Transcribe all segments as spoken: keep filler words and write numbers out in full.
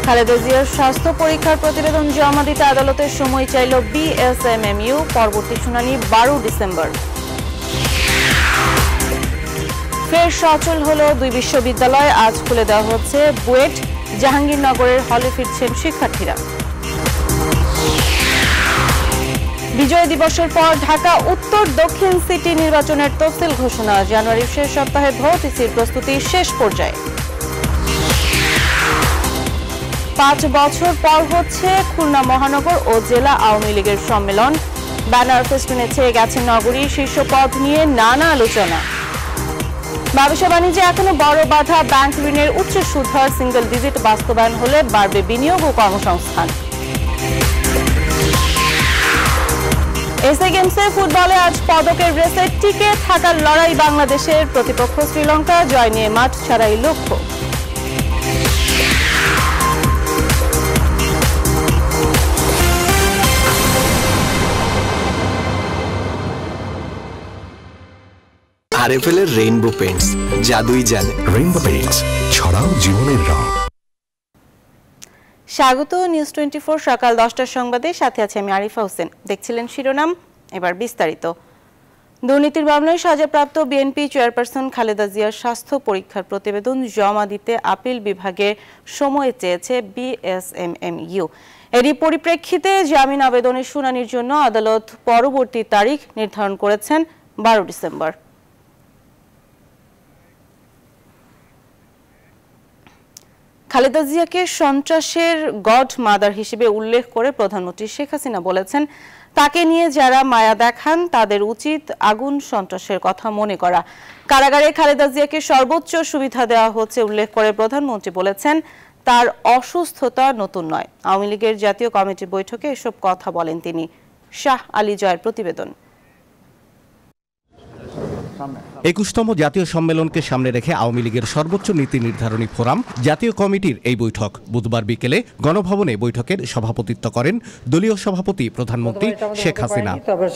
খালেদা জিয়ার স্বাস্থ্য পরীক্ষার প্রতিবেদন জমা দিতে আদালতের সময় চাইল বিএসএমএমইউ। পরবর্তী শুনানি বারো ডিসেম্বর। ফের সচল হলো দুই বিশ্ববিদ্যালয়, আজ খুলে দেওয়া হচ্ছে বুয়েট। জাহাঙ্গীরনগরের হলে ফিরছেন শিক্ষার্থীরা। বিজয় দিবসের পর ঢাকা উত্তর দক্ষিণ সিটি নির্বাচনের তফসিল ঘোষণা। জানুয়ারির শেষ সপ্তাহে ভোট, ইসির প্রস্তুতি শেষ পর্যায়ে। পাঁচ বছর পর হচ্ছে খুলনা মহানগর ও জেলা আওয়ামী লীগের সম্মেলন। ব্যানার ফেস্টুনে ছেয়ে গেছে নগরী, শীর্ষ পদ নিয়ে নানা আলোচনা। ব্যবসা বাণিজ্যে এখনো বড় বাধা ব্যাংক ঋণের উচ্চ সুদহার, সিঙ্গেল ডিজিট বাস্তবায়ন হলে বাড়বে বিনিয়োগ ও কর্মসংস্থান। এসএ গেমসে ফুটবলে আজ পদকের রেসে টিকে থাকার লড়াই বাংলাদেশের। প্রতিপক্ষ শ্রীলঙ্কা, জয় নিয়ে মাঠ ছাড়াই লক্ষ্য। আরএফএল এর রেইনবো পেইন্টস জাদুই জানে। রেইনবো পেইন্টস, ছড়াও জীবনের রং। স্বাগত নিউজ টোয়েন্টি ফোর সকাল দশটার সংবাদে, সাথে আছে আমি আরিফা হোসেন। দেখছিলেন শিরোনাম, এবার বিস্তারিত। দুর্নীতির মামলায় সাজাপ্রাপ্ত বিএনপি চেয়ারপারসন খালেদা জিয়ার স্বাস্থ্য পরীক্ষার প্রতিবেদন জমা দিতে আপিল বিভাগে সময় চেয়েছে বিএসএমএমইউ। এরই পরিপ্রেক্ষিতে জামিন আবেদনের শুনানির জন্য আদালত পরবর্তী তারিখ নির্ধারণ করেছেন বারো ডিসেম্বর। খালেদা জিয়াকে সন্ত্রাসের গড মাদার হিসেবে উল্লেখ করে প্রধানমন্ত্রী শেখ হাসিনা বলেছেন, তাকে নিয়ে যারা মায়া দেখান তাদের উচিত আগুন সন্ত্রাসের কথা মনে করা। কারাগারে খালেদা জিয়াকে সর্বোচ্চ সুবিধা দেওয়া হচ্ছে উল্লেখ করে প্রধানমন্ত্রী বলেছেন, তার অসুস্থতা নতুন নয়। আওয়ামী লীগের জাতীয় কমিটির বৈঠকে এসব কথা বলেন তিনি। শাহ আলী জয়ের প্রতিবেদন। একুশতম জাতীয় সম্মেলনকে সামনে রেখে আওয়ামী লীগের সর্বোচ্চ নীতি নির্ধারণী ফোরাম জাতীয় কমিটির এই বৈঠক বুধবার বিকেলে গণভবনে বৈঠকের সভাপতিত্ব করেন দলীয় সভাপতি প্রধানমন্ত্রী শেখ হাসিনা।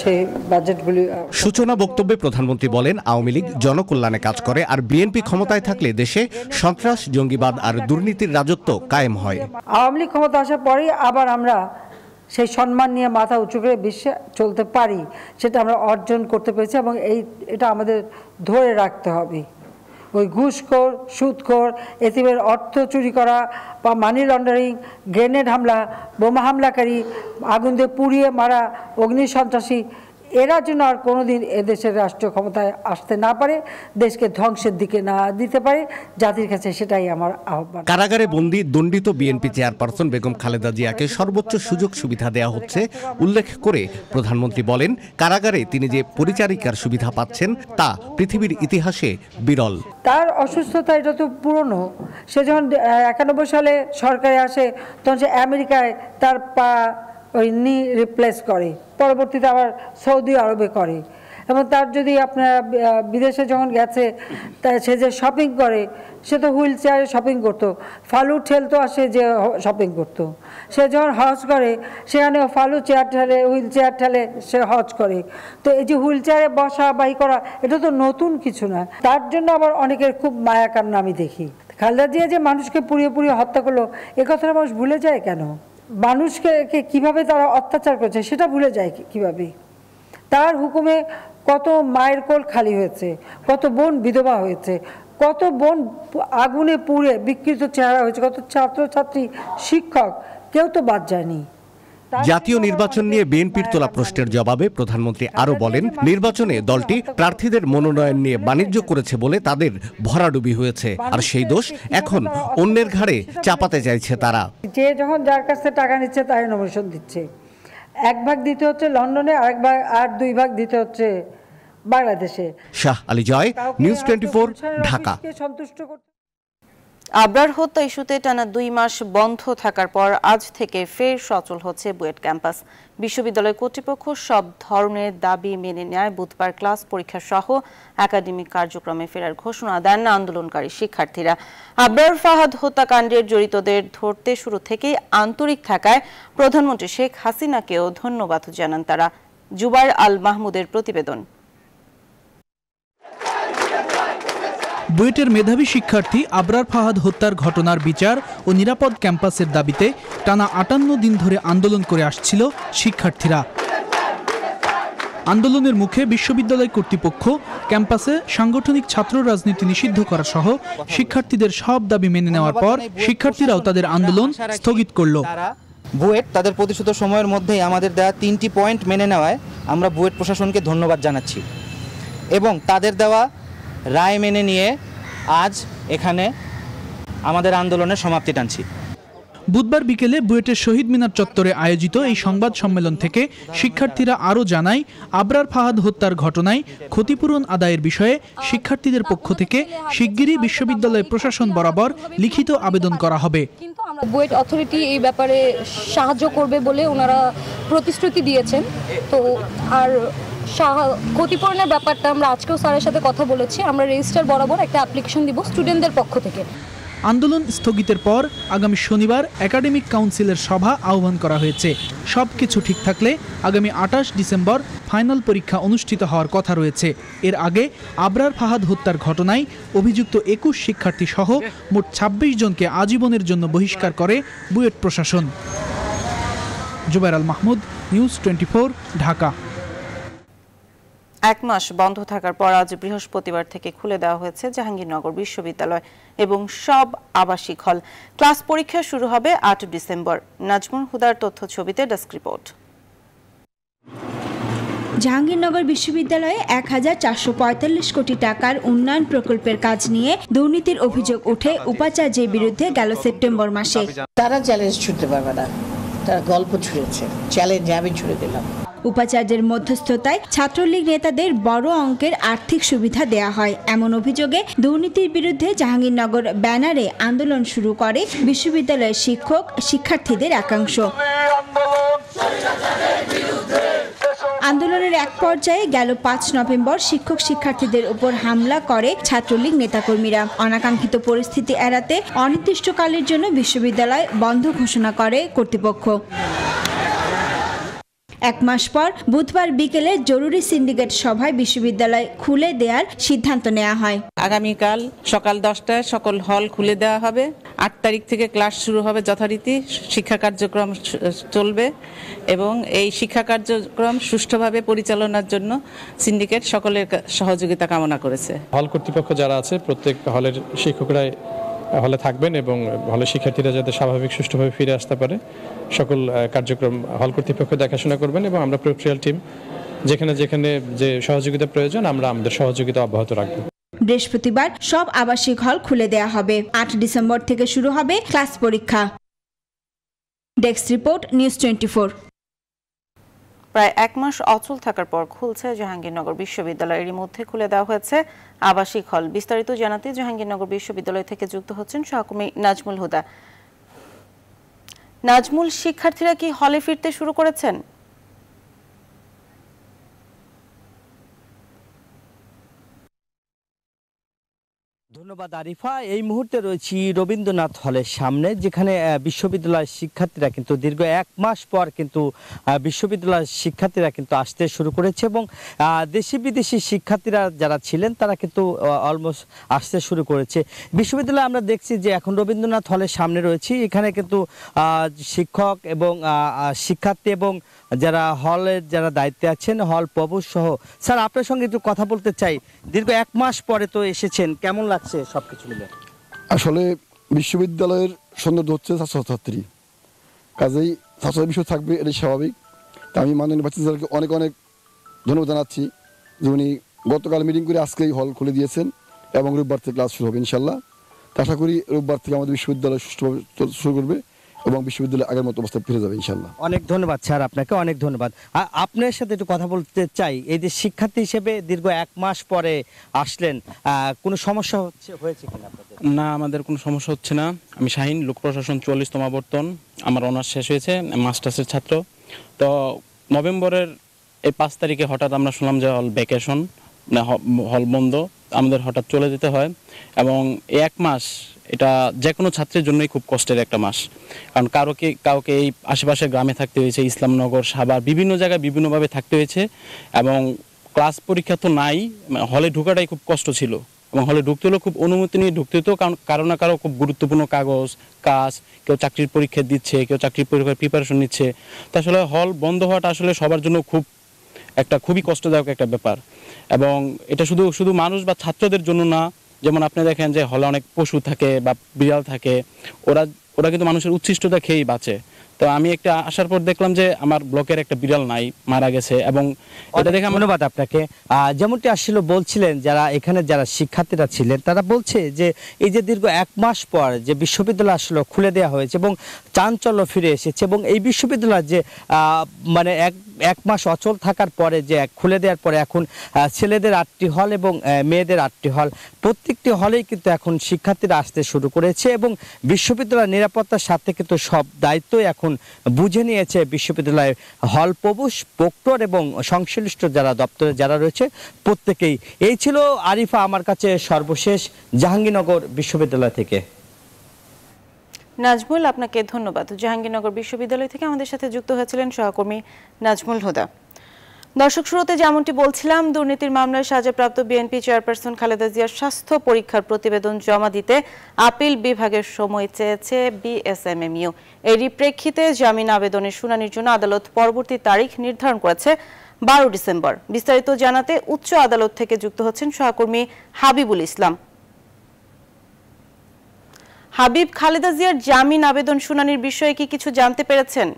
সূচনা বক্তব্যে প্রধানমন্ত্রী বলেন, আওয়ামী লীগ জনকল্যাণে কাজ করে, আর বিএনপি ক্ষমতায় থাকলে দেশে সন্ত্রাস, জঙ্গিবাদ আর দুর্নীতির রাজত্ব কায়েম হয়। আওয়ামী লীগ ক্ষমতা আসার পরেই আবার আমরা সেই সম্মান নিয়ে মাথা উঁচু করে বিশ্বে চলতে পারি, সেটা আমরা অর্জন করতে পেরেছি এবং এই এটা আমাদের ধরে রাখতে হবে। ওই ঘুষখোর, সুদখোর, এতিমের অর্থ চুরি করা বা মানি লন্ডারিং, গ্রেনেড হামলা, বোমা হামলাকারী, আগুন দিয়ে পুড়িয়ে মারা অগ্নি সন্ত্রাসী, এরা যেন আর কোনোদিন এদেশের রাষ্ট্রীয় ক্ষমতায় আসতে না পারে, দেশকে ধ্বংসের দিকে না দিতে পারে, জাতির কাছে সেটাই আমার আহ্বান। কারাগারে বন্দী দণ্ডিত বিএনপি চেয়ারপারসন বেগম খালেদা জিয়াকে সর্বোচ্চ সুযোগ সুবিধা দেওয়া হচ্ছে উল্লেখ করে প্রধানমন্ত্রী বলেন, কারাগারে তিনি যে পরিচারিকার সুবিধা পাচ্ছেন তা পৃথিবীর ইতিহাসে বিরল। তার অসুস্থতা এটা তো পুরনো। সে যখন একানব্বই সালে সরকারে আসে তখন সে আমেরিকায় তার পা ওই নি রিপ্লেস করে, পরবর্তীতে আবার সৌদি আরবে করে। এবং তার যদি আপনার বিদেশে যখন গেছে তা সে যে শপিং করে, সে তো হুইল চেয়ারে শপিং করতো, ফালু ঠেলতো আর সে যে শপিং করতো। সে যখন হজ করে সেখানে ফালু চেয়ার ঠেলে, হুইল চেয়ার ঠেলে সে হজ করে। তো এই যে হুইল চেয়ারে বসা বাই করা, এটা তো নতুন কিছু না। তার জন্য আবার অনেকের খুব মায়া কান্না আমি দেখি। খালেদা জিয়া যে মানুষকে পুড়িয়ে পুড়িয়ে হত্যা করলো, এ কথাটা মানুষ ভুলে যায় কেন? মানুষকে কিভাবে তারা অত্যাচার করছে সেটা ভুলে যায় কিভাবে? তার হুকুমে কত মায়ের কোল খালি হয়েছে, কত বোন বিধবা হয়েছে, কত বোন আগুনে পুড়ে বিকৃত চেহারা হয়েছে, কত ছাত্রছাত্রী, শিক্ষক, কেউ তো বাদ যায়নি। জাতীয় নির্বাচন নিয়ে বিএনপির তোলা প্রশ্নের জবাবে প্রধানমন্ত্রী আরো বলেন, নির্বাচনে দলটি প্রার্থীদের মনোনয়ন নিয়ে বাণিজ্য করেছে বলে তাদের ভরাডুবি হয়েছে, আর সেই দোষ এখন অন্যের ঘাড়ে চাপাতে চাইছে তারা। যে যখন যার কাছ থেকে টাকা নিচ্ছে তাই নমিনেশন দিচ্ছে। এক ভাগ দিতে হচ্ছে লন্ডনে, আরেক ভাগ আর দুই ভাগ দিতে হচ্ছে বাংলাদেশে। Shah Ali Joy, News Twenty Four, Dhaka. সন্তুষ্ট করতে আবরার হত্যা ইস্যুতে টানা দুই মাস বন্ধ থাকার পর আজ থেকে ফের সচল হচ্ছে বুয়েট ক্যাম্পাস। বিশ্ববিদ্যালয় কর্তৃপক্ষ সব ধরনের দাবি মেনে নেয় বুধবার ক্লাস পরীক্ষা সহ একাডেমিক কার্যক্রমে ফেরার ঘোষণা দেন আন্দোলনকারী শিক্ষার্থীরা। আবরার ফাহাদ হত্যাকাণ্ডের জড়িতদের ধরতে শুরু থেকেই আন্তরিক থাকায় প্রধানমন্ত্রী শেখ হাসিনাকেও ধন্যবাদ জানান তারা। জুবাইর আল মাহমুদের প্রতিবেদন। বুয়েটের মেধাবী শিক্ষার্থী আবরার ফাহাদ হত্যার ঘটনার বিচার ও নিরাপদ ক্যাম্পাসের দাবিতে টানা আটান্ন দিন ধরে আন্দোলন করে আসছিল শিক্ষার্থীরা। আন্দোলনের মুখে বিশ্ববিদ্যালয় কর্তৃপক্ষ ক্যাম্পাসে সাংগঠনিক ছাত্র রাজনীতি নিষিদ্ধ করা সহ শিক্ষার্থীদের সব দাবি মেনে নেওয়ার পর শিক্ষার্থীরাও তাদের আন্দোলন স্থগিত করল। বুয়েট তাদের প্রতিশ্রুত সময়ের মধ্যেই আমাদের দেওয়া তিনটি পয়েন্ট মেনে নেওয়ায় আমরা বুয়েট প্রশাসনকে ধন্যবাদ জানাচ্ছি এবং তাদের দেওয়া রায় মেনে নিয়ে আজ এখানে আমাদের আন্দোলনের সমাপ্তি টানছি। বুধবার বিকেলে বুয়েটের শহীদ মিনার চত্বরে আয়োজিত এই সংবাদ সম্মেলন থেকে শিক্ষার্থীরা আরও জানায়, আবরার ফাহাদ হত্যার ঘটনায় ক্ষতিপূরণ আদায়ের বিষয়ে শিক্ষার্থীদের পক্ষ থেকে শিগগিরই বিশ্ববিদ্যালয় প্রশাসন বরাবর লিখিত আবেদন করা হবে। কিন্তু আমরা বুয়েট অথরিটি এই ব্যাপারে সাহায্য করবে বলে ওনারা প্রতিশ্রুতি দিয়েছেন। তো আর ক্ষতিপূরণের ব্যাপারটা আমরা আজকেও স্যারের সাথে কথা বলেছি, আমরা রেজিস্টার বরাবর একটা অ্যাপ্লিকেশন দিব স্টুডেন্টদের পক্ষ থেকে। আন্দোলন স্থগিতের পর আগামী শনিবার একাডেমিক কাউন্সিলের সভা আহ্বান করা হয়েছে। সব কিছু ঠিক থাকলে আগামী আঠাশ ডিসেম্বর ফাইনাল পরীক্ষা অনুষ্ঠিত হওয়ার কথা রয়েছে। এর আগে আবরার ফাহাদ হত্যার ঘটনায় অভিযুক্ত একুশ শিক্ষার্থী সহ মোট ছাব্বিশ জনকে আজীবনের জন্য বহিষ্কার করে বুয়েট প্রশাসন। Zubair Al Mahmud, News Twenty Four, Dhaka. এক মাস বন্ধ থাকার পর আজ বৃহস্পতিবার থেকে খুলে দেওয়া হয়েছে জাহাঙ্গীরনগর বিশ্ববিদ্যালয় এবং সব আবাসিক হল। ক্লাস পরীক্ষা শুরু হবে আট ডিসেম্বর। নাজমুল হুদার তথ্য ছবিতে ডেস্ক রিপোর্ট। জাহাঙ্গীরনগর বিশ্ববিদ্যালয়ে এক হাজার চারশো পঁয়তাল্লিশ কোটি টাকার উন্নয়ন প্রকল্পের কাজ নিয়ে দুর্নীতির অভিযোগ ওঠে উপাচার্যের বিরুদ্ধে গেল সেপ্টেম্বর মাসে। তারা চ্যালেঞ্জ ছুড়তে পারবে না, তারা গল্প ছুড়েছে, চ্যালেঞ্জ আমি ছুড়ে দিলাম। উপাচার্যের মধ্যস্থতায় ছাত্রলীগ নেতাদের বড় অঙ্কের আর্থিক সুবিধা দেয়া হয় এমন অভিযোগে দুর্নীতির বিরুদ্ধে জাহাঙ্গীরনগর ব্যানারে আন্দোলন শুরু করে বিশ্ববিদ্যালয়ের শিক্ষক শিক্ষার্থীদের একাংশ। আন্দোলনের এক পর্যায়ে গেল পাঁচ নভেম্বর শিক্ষক শিক্ষার্থীদের উপর হামলা করে ছাত্রলীগ নেতাকর্মীরা। অনাকাঙ্ক্ষিত পরিস্থিতি এড়াতে অনির্দিষ্টকালের জন্য বিশ্ববিদ্যালয় বন্ধ ঘোষণা করে কর্তৃপক্ষ। এক মাস পর বুধবার বিকেলে জরুরি সিন্ডিকেট সভায় বিশ্ববিদ্যালয় খুলে দেওয়ার সিদ্ধান্ত নেওয়া হয়। আগামীকাল সকাল দশটায় সকল হল খুলে দেওয়া হবে। আট তারিখ থেকে ক্লাস শুরু হবে, যথারীতি শিক্ষা কার্যক্রম চলবে এবং এই শিক্ষা কার্যক্রম সুষ্ঠুভাবে পরিচালনার জন্য সিন্ডিকেট সকলের সহযোগিতা কামনা করেছে। হল কর্তৃপক্ষ যারা আছে প্রত্যেক হলের শিক্ষকরাই হলে থাকবেন এবং হলের শিক্ষার্থীরা যাতে স্বাভাবিক সুষ্ঠুভাবে ফিরে আসতে পারে সকল কার্যক্রম হল কর্তৃপক্ষ দেখাশোনা করবেন এবং আমরা প্রক্রিয়াল টিম যেখানে যেখানে যে সহযোগিতা প্রয়োজন আমরা আমাদের সহযোগিতা অব্যাহত রাখব। বৃহস্পতিবার সব আবাসিক হল খুলে দেওয়া হবে। আট ডিসেম্বর থেকে শুরু হবে ক্লাস পরীক্ষা। Desk report, News Twenty Four. প্রায় এক মাস অচল থাকার পর খুলছে জাহাঙ্গীরনগর বিশ্ববিদ্যালয়। এরই মধ্যে খুলে দেওয়া হয়েছে আবাসিক হল। বিস্তারিত জানাতে জাহাঙ্গীরনগর বিশ্ববিদ্যালয় থেকে যুক্ত হচ্ছেন সহকর্মী নাজমুল হুদা। নাজমুল, শিক্ষার্থীরা কি হলে ফিরতে শুরু করেছেন? ধন্যবাদ আরিফা। এই মুহূর্তে রয়েছি রবীন্দ্রনাথ হলের সামনে, যেখানে বিশ্ববিদ্যালয়ের শিক্ষার্থীরা কিন্তু দীর্ঘ এক মাস পর কিন্তু বিশ্ববিদ্যালয়ের শিক্ষার্থীরা কিন্তু আসতে শুরু করেছে এবং দেশি বিদেশি শিক্ষার্থীরা যারা ছিলেন তারা কিন্তু অলমোস্ট আসতে শুরু করেছে বিশ্ববিদ্যালয়ে। আমরা দেখছি যে এখন রবীন্দ্রনাথ হলের সামনে রয়েছি, এখানে কিন্তু শিক্ষক এবং শিক্ষার্থী এবং যারা হলের যারা দায়িত্বে আছেন হল প্রভু সহ। স্যার, আপনার সঙ্গে একটু কথা বলতে চাই। দীর্ঘ এক মাস পরে তো এসেছেন, কেমন লাগছে সবকিছু মিলে? আসলে বিশ্ববিদ্যালয়ের সৌন্দর্য হচ্ছে ছাত্রছাত্রী, কাজেই ছাত্র বিষয় থাকবে, এটাই স্বাভাবিক। তা আমি মাননীয় প্রার্থীদেরকে অনেক অনেক ধন্যবাদ জানাচ্ছি যে উনি গতকাল মিটিং করে আজকেই হল খুলে দিয়েছেন এবং রোববার থেকে ক্লাস শুরু হবে ইনশাল্লাহ। আশা করি রোববার থেকে আমাদের বিশ্ববিদ্যালয় সুষ্ঠুভাবে শুরু করবে এবং বিশ্ববিদ্যালয় আগের মতো অবস্থায় ফিরে যাবে ইনশাল্লাহ। অনেক ধন্যবাদ স্যার, আপনাকে অনেক ধন্যবাদ। আপনার সাথে একটু কথা বলতে চাই। এই যে শিক্ষার্থী হিসেবে দীর্ঘ এক মাস পরে আসলেন, কোনো সমস্যা হচ্ছে হয়েছে কিনা আপনাদের? না, আমাদের কোনো সমস্যা হচ্ছে না। আমি শাহিন, লোক প্রশাসন চুয়াল্লিশতম আবর্তন, আমার অনার্স শেষ হয়েছে, মাস্টার্সের ছাত্র। তো নভেম্বরের এই পাঁচ তারিখে হঠাৎ আমরা শুনলাম যে হল ভ্যাকেশন, মানে হল বন্ধ, আমাদের হঠাৎ চলে যেতে হয় এবং এই এক মাস এটা যে কোনো ছাত্রের জন্যই খুব কষ্টের একটা মাস। কারণ কারোকে কাউকে এই আশেপাশের গ্রামে থাকতে হয়েছে, ইসলামনগর, সাভার, বিভিন্ন জায়গায় বিভিন্নভাবে থাকতে হয়েছে এবং ক্লাস পরীক্ষা তো নাই, হলে ঢোকাটাই খুব কষ্ট ছিল। এবং হলে ঢুকতে হলেও খুব অনুমতি নিয়ে ঢুকতে হতো, কারণ কারো না কারো খুব গুরুত্বপূর্ণ কাগজ কাজ, কেউ চাকরির পরীক্ষা দিচ্ছে, কেউ চাকরির পরীক্ষার প্রিপারেশন নিচ্ছে। তো আসলে হল বন্ধ হওয়াটা আসলে সবার জন্য খুব একটা খুবই কষ্টদায়ক একটা ব্যাপার। এবং এটা শুধু শুধু মানুষ বা ছাত্রদের জন্য না, যেমন আপনি দেখেন যে হলে অনেক পশু থাকে বা বিড়াল থাকে, ওরা ওরা কিন্তু মানুষের উচ্ছিষ্টতা খেয়েই বাঁচে। তো আমি একটা আসার পর দেখলাম যে আমার ব্লকের একটা বিড়াল নাই, মারা গেছে। এবং এটা দেখে ধন্যবাদ আপনাকে। যেমনটি আসলে বলছিলেন যারা এখানে যারা শিক্ষার্থীরা ছিলেন তারা বলছে যে এই যে দীর্ঘ এক মাস পর যে বিশ্ববিদ্যালয় আসলে খুলে দেওয়া হয়েছে এবং চাঞ্চল্য ফিরে এসেছে, এবং এই বিশ্ববিদ্যালয় যে মানে এক এক মাস অচল থাকার পরে যে খুলে দেওয়ার পরে এখন ছেলেদের আটটি হল এবং মেয়েদের আটটি হল, প্রত্যেকটি হলেই কিন্তু এখন শিক্ষার্থীরা আসতে শুরু করেছে এবং বিশ্ববিদ্যালয়ের নিরাপত্তার সাথে কিন্তু সব দায়িত্বই এখন বুঝে নিয়েছে বিশ্ববিদ্যালয়ের হল প্রবেশ প্রক্টর এবং সংশ্লিষ্ট যারা দপ্তরে যারা রয়েছে প্রত্যেকেই। এই ছিল আরিফা আমার কাছে সর্বশেষ জাহাঙ্গীরনগর বিশ্ববিদ্যালয় থেকে। নাজমুল, আপনাকে ধন্যবাদ। জাহাঙ্গীরনগর বিশ্ববিদ্যালয় থেকে আমাদের সাথে যুক্ত হয়েছিলেন সহকর্মী নাজমুল হুদা। দর্শক, শুরুতে যেমনটি বলছিলাম, দুর্নীতির মামলায় সাজাপ্রাপ্ত বিএনপি চেয়ারপারসন খালেদা জিয়ার স্বাস্থ্য পরীক্ষার প্রতিবেদন জমা দিতে আপিল বিভাগের সময় চেয়েছে বিএসএমএমইউ। এরই প্রেক্ষিতে জামিন আবেদনের শুনানির জন্য আদালত পরবর্তী তারিখ নির্ধারণ করেছে বারো ডিসেম্বর। বিস্তারিত জানাতে উচ্চ আদালত থেকে যুক্ত হচ্ছেন সহকর্মী হাবিবুল ইসলাম। হাবিব, খালেদা জিয়ার জামিন আবেদন শুনানির বিষয়ে কি কিছু জানতে পেরেছেন?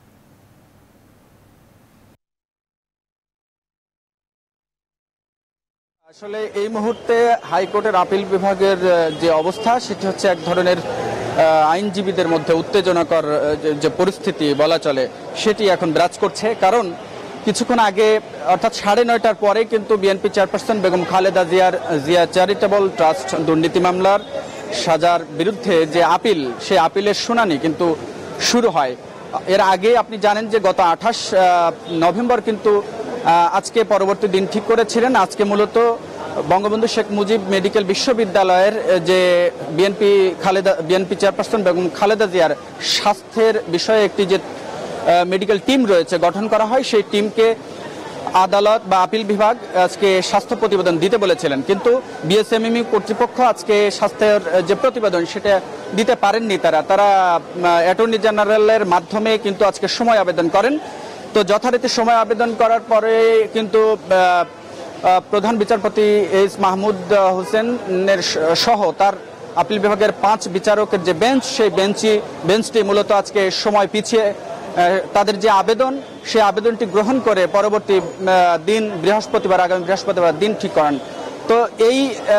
আসলে এই মুহূর্তে হাইকোর্টের আপিল বিভাগের যে অবস্থা সেটি হচ্ছে এক ধরনের আইনজীবীদের মধ্যে উত্তেজনাকর যে পরিস্থিতি বলা চলে সেটি এখন বিরাজ করছে। কারণ কিছুক্ষণ আগে অর্থাৎ সাড়ে নয়টার পরে কিন্তু বিএনপি চেয়ারপারসন বেগম খালেদা জিয়ার জিয়া চ্যারিটেবল ট্রাস্ট দুর্নীতি মামলার সাজার বিরুদ্ধে যে আপিল, সেই আপিলের শুনানি কিন্তু শুরু হয়। এর আগে আপনি জানেন যে গত আঠাশ নভেম্বর কিন্তু আজকে পরবর্তী দিন ঠিক করেছিলেন। আজকে মূলত বঙ্গবন্ধু শেখ মুজিব মেডিকেল বিশ্ববিদ্যালয়ের যে BNP Khaleda BNP chairperson Begum Khaleda জিয়ার স্বাস্থ্যের বিষয়ে একটি যে মেডিকেল টিম রয়েছে গঠন করা হয়, সেই টিমকে আদালত বা আপিল বিভাগ আজকে স্বাস্থ্য প্রতিবেদন দিতে বলেছিলেন। কিন্তু বিএসএমএমইউ কর্তৃপক্ষ আজকে স্বাস্থ্যের যে প্রতিবেদন সেটা দিতে পারেননি। তারা তারা অ্যাটর্নি জেনারেলের মাধ্যমে কিন্তু আজকে সময় আবেদন করেন। তো যথারীতি সময় আবেদন করার পরে কিন্তু প্রধান বিচারপতি এইচ মাহমুদ হোসেনের সহ তার আপিল বিভাগের পাঁচ বিচারকের যে বেঞ্চ, সেই বেঞ্চই বেঞ্চটি মূলত আজকে সময় পিছিয়ে তাদের যে আবেদন সেই আবেদনটি গ্রহণ করে পরবর্তী দিন বৃহস্পতিবার আগামী বৃহস্পতিবার দিন ঠিক করেন। তো এই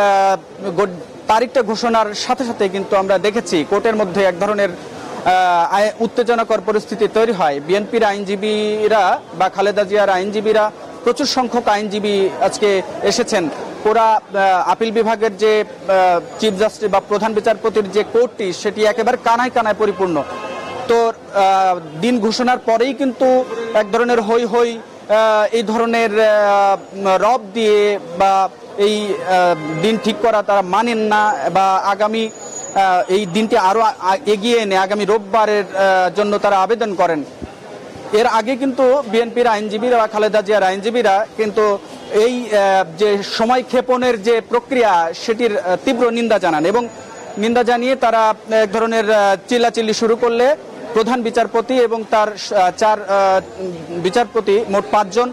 তারিখটা ঘোষণার সাথে সাথে কিন্তু আমরা দেখেছি কোর্টের মধ্যে এক ধরনের উত্তেজনাকর পরিস্থিতি তৈরি হয়। বিএনপির আইনজীবীরা বা খালেদা জিয়ার আইনজীবীরা, প্রচুর সংখ্যক আইনজীবী আজকে এসেছেন। ওরা আপিল বিভাগের যে চিফ জাস্টিস বা প্রধান বিচারপতির যে কোর্টটি সেটি একেবারে কানায় কানায় পরিপূর্ণ। তো দিন ঘোষণার পরেই কিন্তু এক ধরনের হই হই এই ধরনের রব দিয়ে বা এই দিন ঠিক করা তারা মানেন না বা আগামী এই দিনটি আরো এগিয়ে এনে আগামী রোববারের জন্য তারা আবেদন করেন। এর আগে কিন্তু বিএনপির আইনজীবীরা বা খালেদা জিয়ার আইনজীবীরা কিন্তু এই যে সময় ক্ষেপণের যে প্রক্রিয়া সেটির তীব্র নিন্দা জানান এবং নিন্দা জানিয়ে তারা এক ধরনের চিল্লাচিল্লি শুরু করলে প্রধান বিচারপতি এবং তার চার বিচারপতি মোট পাঁচজন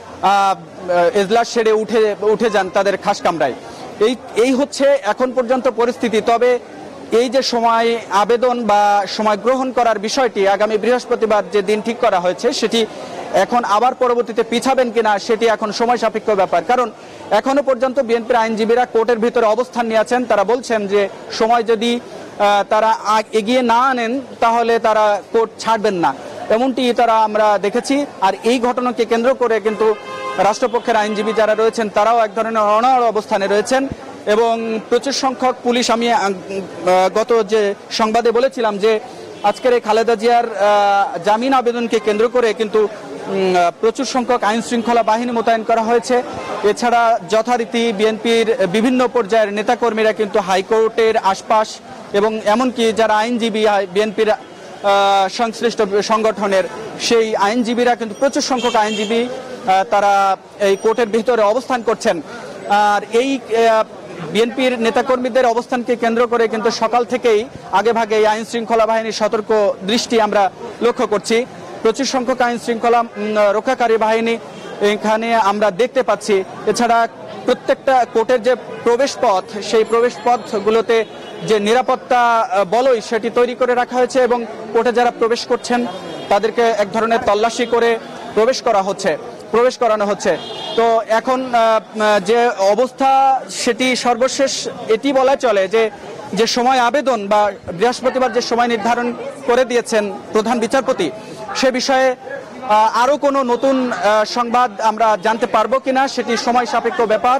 এজলাস সেরে উঠে উঠে যান তাদের খাস কামরায়। এই এই হচ্ছে এখন পর্যন্ত পরিস্থিতি। তবে এই যে সময় আবেদন বা সময় গ্রহণ করার বিষয়টি আগামী বৃহস্পতিবার যে দিন ঠিক করা হয়েছে সেটি এখন আবার পরবর্তীতে পিছাবেন কিনা সেটি এখন সময় সাপেক্ষ ব্যাপার। কারণ এখনো পর্যন্ত বিএনপির আইনজীবীরা কোর্টের ভিতরে অবস্থান নিয়ে আছেন। তারা বলছেন যে সময় যদি তারা এগিয়ে না আনেন তাহলে তারা কোর্ট ছাড়বেন না, এমনটি তারা আমরা দেখেছি। আর এই ঘটনাকে কেন্দ্র করে কিন্তু রাষ্ট্রপক্ষের আইনজীবী যারা রয়েছেন তারাও এক ধরনের অনড় অবস্থানে রয়েছেন এবং প্রচুর সংখ্যক পুলিশ, আমি গত যে সংবাদে বলেছিলাম যে আজকের এই খালেদা জিয়ার জামিন আবেদনকে কেন্দ্র করে কিন্তু প্রচুর সংখ্যক আইন শৃঙ্খলা বাহিনী মোতায়েন করা হয়েছে। এছাড়া যথারীতি বিএনপির বিভিন্ন পর্যায়ের নেতাকর্মীরা কিন্তু হাইকোর্টের আশপাশ এবং এমনকি যারা আইনজীবী বিএনপির সংশ্লিষ্ট সংগঠনের সেই আইনজীবীরা কিন্তু প্রচুর সংখ্যক আইনজীবী তারা এই কোর্টের ভিতরে অবস্থান করছেন। আর এই বিএনপির নেতাকর্মীদের অবস্থানকে কেন্দ্র করে কিন্তু সকাল থেকেই আগে ভাগে আইন শৃঙ্খলা বাহিনীর সতর্ক দৃষ্টি আমরা লক্ষ্য করছি। প্রচুর সংখ্যক আইন শৃঙ্খলা রক্ষাকারী বাহিনী এখানে আমরা দেখতে পাচ্ছি। এছাড়া প্রত্যেকটা কোর্টের যে প্রবেশ পথ, সেই প্রবেশ পথগুলোতে যে নিরাপত্তা বলয় সেটি তৈরি করে রাখা হয়েছে এবং কোর্টে যারা প্রবেশ করছেন তাদেরকে এক ধরনের তল্লাশি করে প্রবেশ করা হচ্ছে প্রবেশ করানো হচ্ছে। তো এখন যে অবস্থা সেটি সর্বশেষ এটি বলা চলে যে যে সময় আবেদন বা বৃহস্পতিবার যে সময় নির্ধারণ করে দিয়েছেন প্রধান বিচারপতি, সে বিষয়ে আরও কোনো নতুন সংবাদ আমরা জানতে পারবো কিনা সেটি সময় সাপেক্ষ ব্যাপার,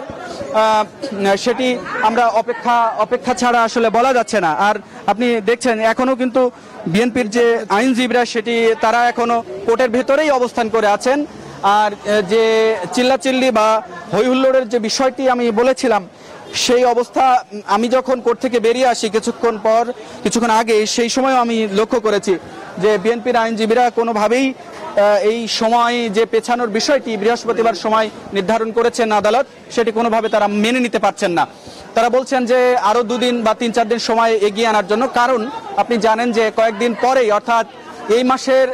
সেটি আমরা অপেক্ষা অপেক্ষা ছাড়া আসলে বলা যাচ্ছে না। আর আপনি দেখছেন এখনো কিন্তু বিএনপির যে আইনজীবীরা সেটি তারা এখনো কোর্টের ভেতরেই অবস্থান করে আছেন। আর যে চিল্লাচিল্লি বা হইহুল্লোড়ের যে বিষয়টি আমি বলেছিলাম, সেই অবস্থা আমি যখন কোর্ট থেকে বেরিয়ে আসি কিছুক্ষণ পর কিছুক্ষণ আগে, সেই সময়ও আমি লক্ষ্য করেছি যে বিএনপির আইনজীবীরা কোনোভাবেই এই সময় যে পেছানোর বিষয়টি বৃহস্পতিবার সময় নির্ধারণ করেছেন আদালত, সেটি কোনোভাবে তারা মেনে নিতে পারছেন না। তারা বলছেন যে আরও দুদিন বা তিন চার দিন সময় এগিয়ে আনার জন্য, কারণ আপনি জানেন যে কয়েকদিন পরেই অর্থাৎ এই মাসের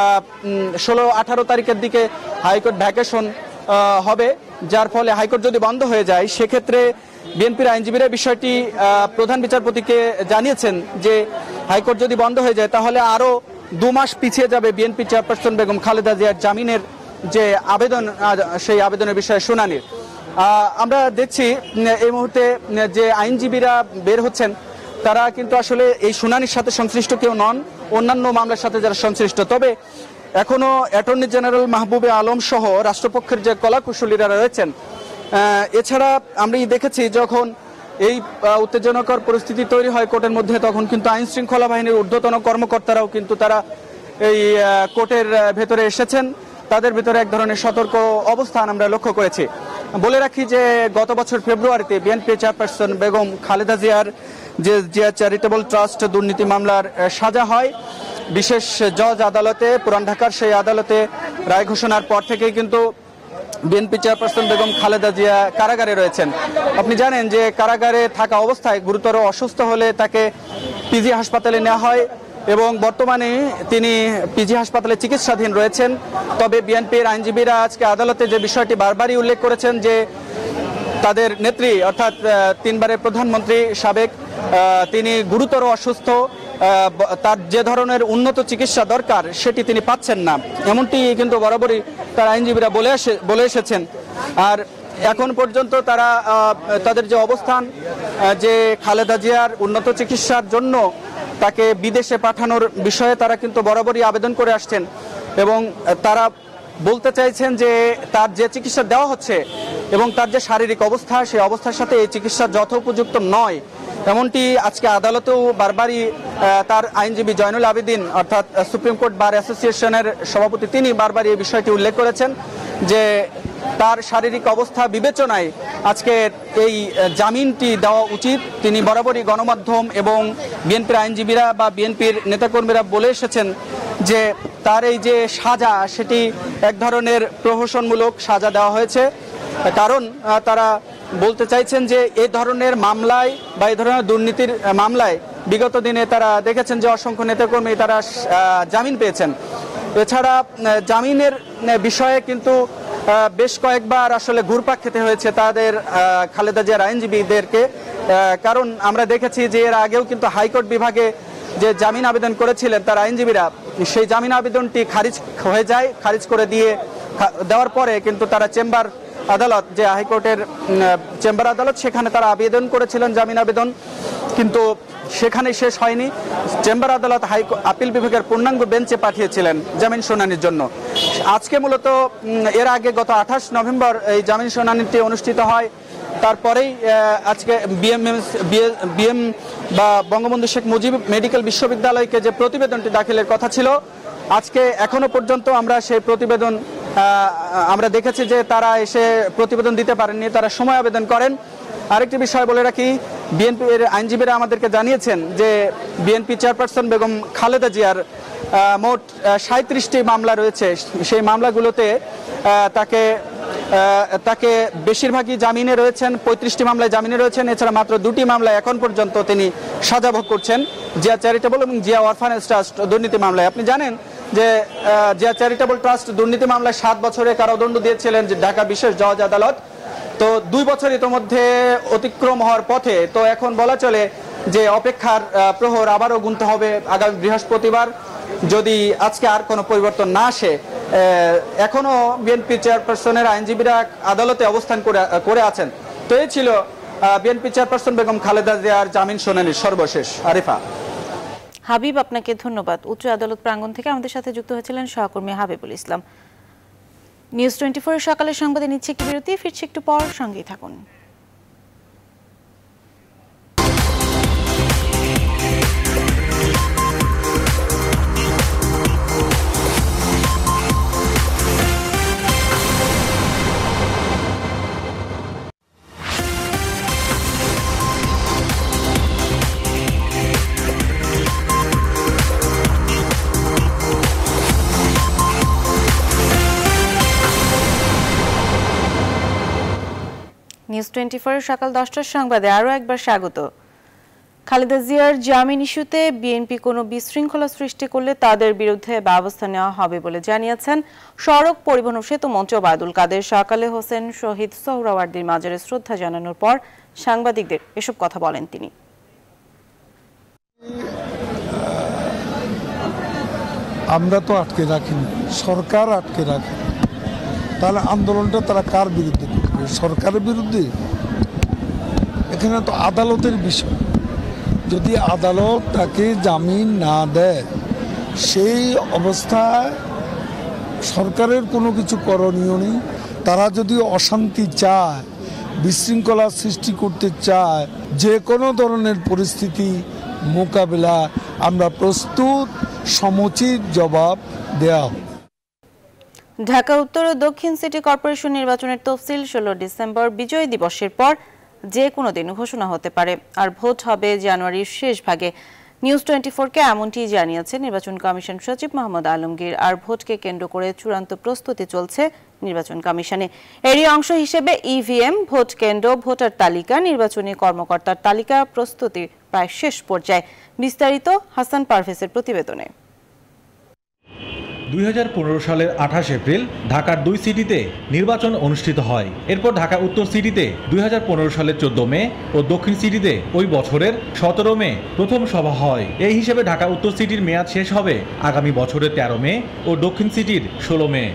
ষোলো আঠারো তারিখের দিকে হাইকোর্ট ভ্যাকেশন হবে, যার ফলে হাইকোর্ট যদি বন্ধ হয়ে যায় সেক্ষেত্রে বিএনপির আইনজীবীরা বিষয়টি প্রধান বিচারপতিকে জানিয়েছেন যে হাইকোর্ট যদি বন্ধ হয়ে যায় তাহলে আরও দু মাস পিছিয়ে যাবে বিএনপি চেয়ারপারসন বেগম খালেদা জিয়ার জামিনের যে আবেদন, সেই আবেদনের বিষয়ে শুনানির। আমরা দেখছি এই মুহূর্তে যে আইনজীবীরা বের হচ্ছেন তারা কিন্তু আসলে এই শুনানির সাথে সংশ্লিষ্ট কেউ নন, অন্যান্য মামলার সাথে যারা সংশ্লিষ্ট। তবে এখনো অ্যাটর্নি জেনারেল মাহবুবে আলম সহ রাষ্ট্রপক্ষের যে কলাকুশলীরা রয়েছেন, এছাড়া আমি দেখেছি যখন এই উত্তেজনাকর পরিস্থিতি তৈরি হয় কোর্টের মধ্যে, তখন কিন্তু আইন শৃঙ্খলা বাহিনীর ঊর্ধ্বতন কর্মকর্তারাও কিন্তু তারা এই কোর্টের ভেতরে এসেছেন। তাদের ভিতরে এক ধরনের সতর্ক অবস্থান আমরা লক্ষ্য করেছি। বলে রাখি যে গত বছর ফেব্রুয়ারিতে বিএনপি চেয়ারপারসন বেগম খালেদা জিয়ার যে জিয়া চ্যারিটেবল ট্রাস্ট দুর্নীতি মামলার সাজা হয় বিশেষ জজ আদালতে, পুরান ঢাকার সেই আদালতে রায় ঘোষণার পর থেকেই কিন্তু বিএনপি চেয়ারপারসন বেগম খালেদা জিয়া কারাগারে রয়েছেন। আপনি জানেন যে কারাগারে থাকা অবস্থায় গুরুতর অসুস্থ হলে তাকে পিজি হাসপাতালে নেওয়া হয় এবং বর্তমানে তিনি পিজি হাসপাতালে চিকিৎসাধীন রয়েছেন। তবে বিএনপির আইনজীবীরা আজকে আদালতে যে বিষয়টি বারবারই উল্লেখ করেছেন যে তাদের নেত্রী অর্থাৎ তিনবারের প্রধানমন্ত্রী সাবেক, তিনি গুরুতর অসুস্থ, তার যে ধরনের উন্নত চিকিৎসা দরকার সেটি তিনি পাচ্ছেন না, এমনটি কিন্তু বরাবরই তার আইনজীবীরা বলে আসে বলে এসেছেন। আর এখন পর্যন্ত তারা তাদের যে অবস্থান যে খালেদা জিয়ার উন্নত চিকিৎসার জন্য তাকে বিদেশে পাঠানোর বিষয়ে তারা কিন্তু বরাবরই আবেদন করে আসছেন এবং তারা বলতে চাইছেন যে তার যে চিকিৎসা দেওয়া হচ্ছে এবং তার যে শারীরিক অবস্থা, সেই অবস্থার সাথে এই চিকিৎসা যথোপযুক্ত নয়, এমনটি আজকে আদালতেও বারবারই তার আইনজীবী জয়নুল আবেদিন অর্থাৎ সুপ্রিম কোর্ট বার অ্যাসোসিয়েশনের সভাপতি তিনি বারবার এই বিষয়টি উল্লেখ করেছেন যে তার শারীরিক অবস্থা বিবেচনায় আজকে এই জামিনটি দেওয়া উচিত। তিনি বরাবরই গণমাধ্যম এবং বিএনপির আইনজীবীরা বা বিএনপির নেতাকর্মীরা বলে এসেছেন যে তার এই যে সাজা সেটি এক ধরনের প্রহসনমূলক সাজা দেওয়া হয়েছে, কারণ তারা বলতে চাইছেন যে এই ধরনের মামলায় বা এই ধরনের দুর্নীতির মামলায় বিগত দিনে তারা দেখেছেন যে অসংখ্য নেতাকর্মী তারা জামিন পেয়েছেন। এছাড়া জামিনের বিষয়ে কিন্তু বেশ কয়েকবার আসলে ঘুরপাক খেতে হয়েছে তাদের খালেদা জিয়ার আইনজীবীদেরকে, কারণ আমরা দেখেছি যে এর আগেও কিন্তু হাইকোর্ট বিভাগে যে জামিন আবেদন করেছিলেন তার আইনজীবীরা, সেই জামিন আবেদনটি খারিজ হয়ে যায়। খারিজ করে দিয়ে দেওয়ার পরে কিন্তু তারা চেম্বার আদালত, যে হাইকোর্টের চেম্বার আদালত, সেখানে তারা আবেদন করেছিলেন জামিন আবেদন, কিন্তু সেখানে শেষ হয়নি। চেম্বার আদালত হাইকোর্ট আপিল বিভাগের পূর্ণাঙ্গ বেঞ্চে পাঠিয়েছিলেন জামিন শুনানির জন্য। আজকে মূলত এর আগে গত আঠাশ নভেম্বর এই জামিন শুনানিটি অনুষ্ঠিত হয়। তারপরেই আজকে বিএমএস বিএম বা বঙ্গবন্ধু শেখ মুজিব মেডিকেল বিশ্ববিদ্যালয়কে যে প্রতিবেদনটি দাখিলের কথা ছিল, আজকে এখনো পর্যন্ত আমরা সেই প্রতিবেদন আমরা দেখেছি যে তারা এসে প্রতিবেদন দিতে পারেননি, তারা সময় আবেদন করেন। আরেকটি বিষয় বলে রাখি, বিএনপির আইনজীবীরা আমাদেরকে জানিয়েছেন যে বিএনপি চেয়ারপারসন বেগম খালেদা জিয়ার মোট সাঁত্রিশটি মামলা রয়েছে, সেই মামলাগুলোতে তাকে তাকে বেশিরভাগই জামিনে রয়েছেন, পঁয়ত্রিশটি মামলায় জামিনে রয়েছেন। এছাড়া মাত্র দুটি মামলায় এখন পর্যন্ত তিনি সাজা ভোগ করছেন, জিয়া চ্যারিটেবল এবং জিয়া অরফানেজ ট্রাস্ট দুর্নীতি মামলায়। আপনি জানেন যে জিয়া চ্যারিটেবল ট্রাস্ট দুর্নীতি মামলায় সাত বছরের কারাদণ্ড দিয়েছিলেন ঢাকা বিশেষ জজ আদালত। তো দুই বছর ইতোমধ্যে অতিক্রম হওয়ার পথে, তো এখন বলা চলে যে অপেক্ষার প্রহর আবারও গুনতে হবে আগামী বৃহস্পতিবার, যদি আজকে আর কোনো পরিবর্তন না আসে। এখনো বিএনপি চেয়ারপারসনের আইনজীবীরা আদালতে অবস্থান করে করে আছেন। তো এই ছিল বিএনপি চেয়ারপারসন বেগম খালেদা জিয়ার জামিন শুনানির সর্বশেষ। আরিফা। হাবিব, আপনাকে ধন্যবাদ। উচ্চ আদালত প্রাঙ্গণ থেকে আমাদের সাথে যুক্ত হয়েছিলেন সহকর্মী Habibul Islam. News Twenty Four এর সকালের সংবাদে নিচ্ছে একটি বিরতি, ফিরছে একটু পর, সঙ্গেই থাকুন। নিউজ টোয়েন্টি ফোর এর সকাল দশটার সংবাদে আরও একবার স্বাগত। খালেদা জিয়ার জামিন ইস্যুতে বিএনপি কোনো বিশৃঙ্খলা সৃষ্টি করলে তাদের বিরুদ্ধে ব্যবস্থা নেওয়া হবে বলে জানিয়েছেন সড়ক পরিবহন ও সেতু মন্ত্রী ওবায়দুল কাদের। সকালে হোসেন শহীদ সোহরাওয়ার্দীর মাজারে শ্রদ্ধা জানানোর পর সাংবাদিকদের এসব কথা বলেন তিনি। আমরা তো আটকে রাখিনি, সরকার আটকে রাখে, তাহলে আন্দোলনটা তারা কার বিরুদ্ধে করবে? সরকারের বিরুদ্ধে? এখানে তো আদালতের বিষয়। যদি আদালত তাকে জামিন না দেয়, সেই অবস্থায় সরকারের কোনো কিছু করণীয় নেই। তারা যদি অশান্তি চায়, বিশৃঙ্খলা সৃষ্টি করতে চায়, যে কোনো ধরনের পরিস্থিতি মোকাবেলা আমরা প্রস্তুত, সমুচিত জবাব দেওয়া হবে। ঢাকা উত্তর ও দক্ষিণ সিটি কর্পোরেশন নির্বাচনের তফসিল ষোলো ডিসেম্বর বিজয় দিবসের পর যে কোনো দিন ঘোষণা হতে পারে, আর ভোট হবে জানুয়ারির শেষ ভাগে। নিউজ টোয়েন্টি ফোরকে এমনটি জানিয়েছে নির্বাচন কমিশন সচিব মোহাম্মদ আলমগীর। আর ভোটকে কেন্দ্র করে চূড়ান্ত প্রস্তুতি চলছে নির্বাচন কমিশনে। এরই অংশ হিসেবে ইভিএম, ভোট কেন্দ্র, ভোটার তালিকা, নির্বাচনী কর্মকর্তার তালিকা প্রস্তুতি প্রায় শেষ পর্যায়ে। বিস্তারিত হাসান পারভেজের প্রতিবেদনে। দুই হাজার পনেরো সালের আঠাশ এপ্রিল ঢাকার দুই সিটিতে নির্বাচন অনুষ্ঠিত হয়। এরপর ঢাকা উত্তর সিটিতে দুই হাজার পনেরো সালের চোদ্দ মে ও দক্ষিণ সিটিতে ওই বছরের সতেরো মে প্রথম সভা হয়। এই হিসেবে ঢাকা উত্তর সিটির মেয়াদ শেষ হবে আগামী বছরের তেরো মে ও দক্ষিণ সিটির ষোলো মে।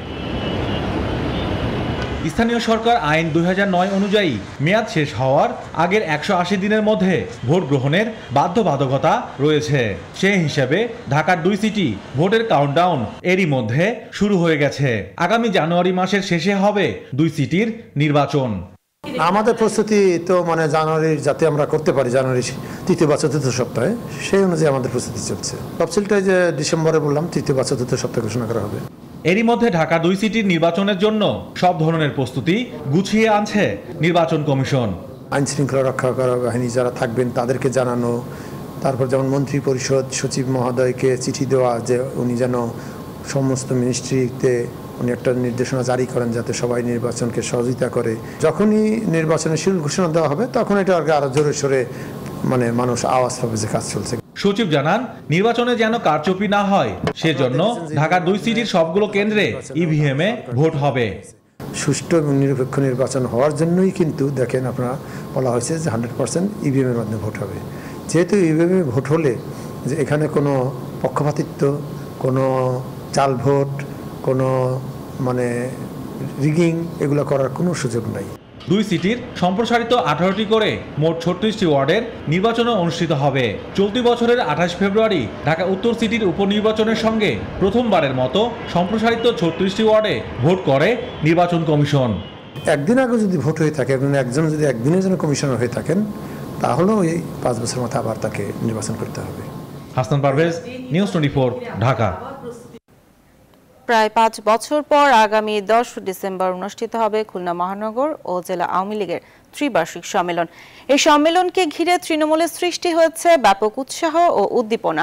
স্থানীয় সরকার আইন দুই হাজার নয় অনুযায়ী মেয়াদ শেষ হওয়ার আগের একশো আশি দিনের মধ্যে ভোট গ্রহণের বাধ্যবাধকতা রয়েছে। সেই হিসেবে ঢাকার দুই সিটি ভোটের কাউন্টডাউন এরই মধ্যে শুরু হয়ে গেছে। আগামী জানুয়ারি মাসের শেষে হবে দুই সিটির নির্বাচন। আমাদের প্রস্তুতি তো মানে জানুয়ারির যাতে আমরা করতে পারি, জানুয়ারি তৃতীয় বা চতুর্থ সপ্তাহে, সেই অনুযায়ী আমাদের প্রস্তুতি চলছে। তফসিলটা যে ডিসেম্বরে বললাম, তৃতীয় বা চতুর্থ সপ্তাহে ঘোষণা করা হবে। এরই মধ্যে ঢাকা দুই সিটির নির্বাচনের জন্য সব ধরনের প্রস্তুতি গুছিয়ে আনছে নির্বাচন কমিশন। আইন শৃঙ্খলা রক্ষা করা বাহিনী যারা থাকবেন তাদেরকে জানানো, তারপর যেমন মন্ত্রী পরিষদ সচিব মহোদয়কে চিঠি দেওয়া যে উনি যেন সমস্ত মিনিস্ট্রিতে উনি একটা নির্দেশনা জারি করেন যাতে সবাই নির্বাচনকে সহযোগিতা করে। যখনই নির্বাচনের শিডিউল ঘোষণা দেওয়া হবে তখন এটা আরো জোরে সোরে মানে মানুষ আওয়াজ পাবে যে কাজ চলছে। সচিব জানান, নির্বাচনে যেন কারচুপি না হয় সেজন্য ঢাকার দুই সিটির সবগুলো কেন্দ্রে ইভিএম এ ভোট হবে। সুষ্ঠু এবং নিরপেক্ষ নির্বাচন হওয়ার জন্যই কিন্তু দেখেন আপনারা বলা হয়েছে যে হান্ড্রেড পার্সেন্ট ইভিএম এর মাধ্যমে ভোট হবে। যেহেতু ইভিএম এ ভোট হলে যে এখানে কোনো পক্ষপাতিত্ব, কোনো চাল ভোট, কোনো মানে রিগিং এগুলো করার কোনো সুযোগ নাই। দুই সিটির সম্প্রসারিত আঠারোটি করে মোট ছত্রিশটি ওয়ার্ডের নির্বাচনও অনুষ্ঠিত হবে। চলতি বছরের আঠাশ ফেব্রুয়ারি ঢাকা উত্তর সিটির উপনির্বাচনের সঙ্গে প্রথমবারের মতো সম্প্রসারিত ছত্রিশটি ওয়ার্ডে ভোট করে নির্বাচন কমিশন। একদিন আগে যদি ভোট হয়ে থাকে এবং একজন যদি একদিনের জন্য কমিশনার হয়ে থাকেন তাহলেও এই পাঁচ বছর মধ্যে আবার তাকে নির্বাচন করতে হবে। Hasan Parvez, News Twenty Four, Dhaka. প্রায় পাঁচ বছর পর আগামী দশ ডিসেম্বর অনুষ্ঠিত হবে খুলনা মহানগর ও জেলা আওয়ামী লীগের ত্রিবার্ষিক সম্মেলন। এই সম্মেলনকে ঘিরে তৃণমূলের সৃষ্টি হয়েছে ব্যাপক উৎসাহ ও উদ্দীপনা।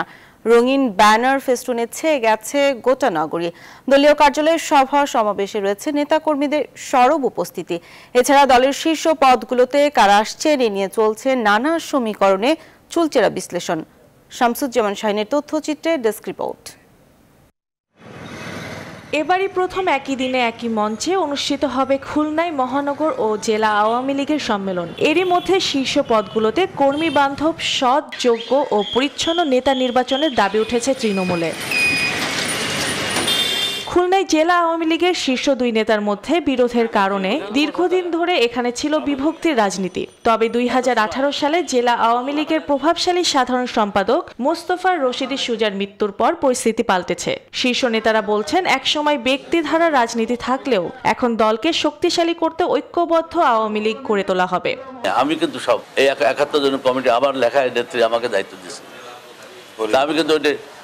রঙিন ব্যানার ফেস্টুনে ছেয়ে গেছে গোটা নগরী। দলীয় কার্যালয়ে সভা সমাবেশে রয়েছে নেতাকর্মীদের সরব উপস্থিতি। এছাড়া দলের শীর্ষ পদগুলোতে কারা আসছেন এ নিয়ে চলছে নানা সমীকরণে চুলচেরা বিশ্লেষণ। শামসুজ্জামান শাহিনের তথ্যচিত্রে ডেস্ক রিপোর্ট। এবারই প্রথম একই দিনে একই মঞ্চে অনুষ্ঠিত হবে খুলনায় মহানগর ও জেলা আওয়ামী লীগের সম্মেলন। এরই মধ্যে শীর্ষ পদগুলোতে কর্মী বান্ধব, সৎ, যোগ্য ও পরিচ্ছন্ন নেতা নির্বাচনের দাবি উঠেছে তৃণমূলে। খুলনায় জেলা আওয়ামী লীগের শীর্ষ দুই নেতার মধ্যে বিরোধের কারণে দীর্ঘদিন ধরে এখানে ছিল বিভক্তির রাজনীতি। তবে দুই হাজার আঠারো সালে জেলা আওয়ামী লীগের প্রভাবশালী সাধারণ সম্পাদক মোস্তফার রশিদি সুজার মৃত্যুর পর পরিস্থিতি পাল্টেছে। শীর্ষ নেতারা বলছেন, একসময় ব্যক্তিধারা রাজনীতি থাকলেও এখন দলকে শক্তিশালী করতে ঐক্যবদ্ধ আওয়ামী লীগ গড়ে তোলা হবে। আমি কিন্তু সব এই একাত্তর জনের কমিটি আমার লেখা নেত্রী আমাকে দায়িত্ব দিয়েছে, আমি কিন্তু